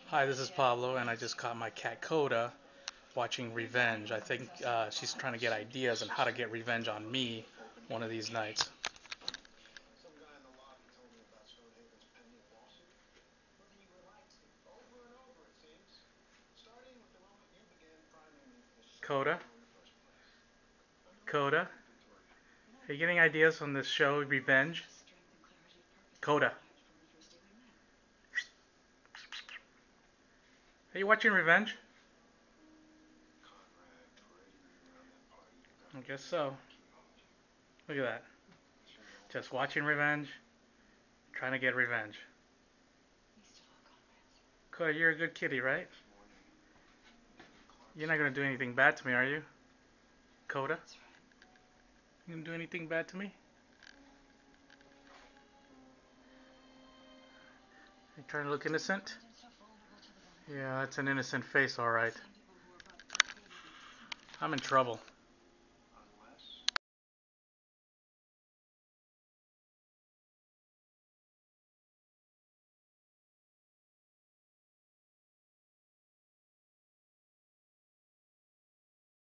Hi, this is Pablo, and I just caught my cat Koda watching Revenge. I think she's trying to get ideas on how to get revenge on me one of these nights. Koda? Koda? Are you getting ideas on this show, Revenge? Koda. Are you watching Revenge? I guess so. Look at that. Just watching Revenge, trying to get revenge. Koda, you're a good kitty, right? You're not going to do anything bad to me, are you? Koda? You going to do anything bad to me? You trying to look innocent? Yeah, that's an innocent face, alright. I'm in trouble.